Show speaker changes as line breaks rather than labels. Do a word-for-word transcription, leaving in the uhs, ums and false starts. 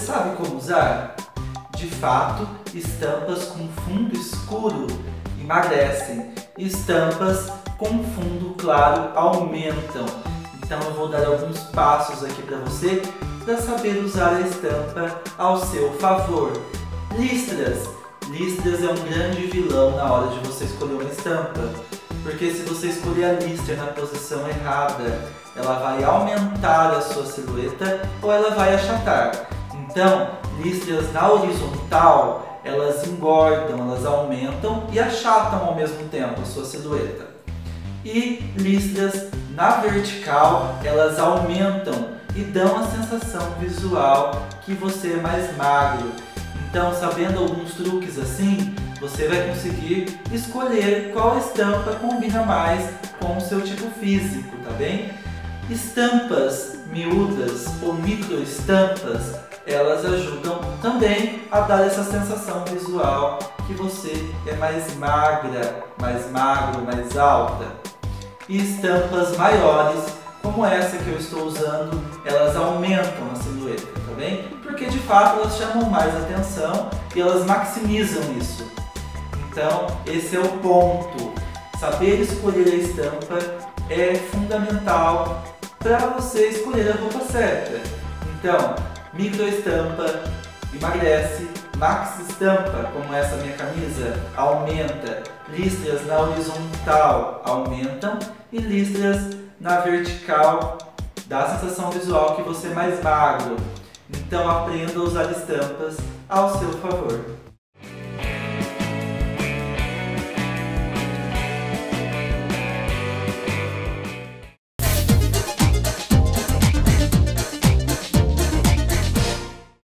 sabe como usar? De fato, estampas com fundo escuro emagrecem. Estampas com fundo claro aumentam. Então eu vou dar alguns passos aqui para você para saber usar a estampa ao seu favor. Listras. Listras é um grande vilão na hora de você escolher uma estampa. Porque se você escolher a listra na posição errada, ela vai aumentar a sua silhueta ou ela vai achatar. Então, listras na horizontal, elas engordam, elas aumentam e achatam ao mesmo tempo a sua silhueta. E listras na vertical, elas aumentam e dão a sensação visual que você é mais magro. Então, sabendo alguns truques assim, você vai conseguir escolher qual estampa combina mais com o seu tipo físico, tá bem? Estampas miúdas ou microestampas, elas ajudam também a dar essa sensação visual que você é mais magra, mais magro, mais alta. E estampas maiores, como essa que eu estou usando, elas aumentam a silhueta, tá bem? Porque de fato elas chamam mais atenção e elas maximizam isso. Então, esse é o ponto. Saber escolher a estampa é fundamental para você escolher a roupa certa. Então, microestampa emagrece, max estampa, como essa minha camisa, aumenta. Listras na horizontal aumentam e listras na vertical dá a sensação visual que você é mais magro. Então aprenda a usar estampas ao seu favor.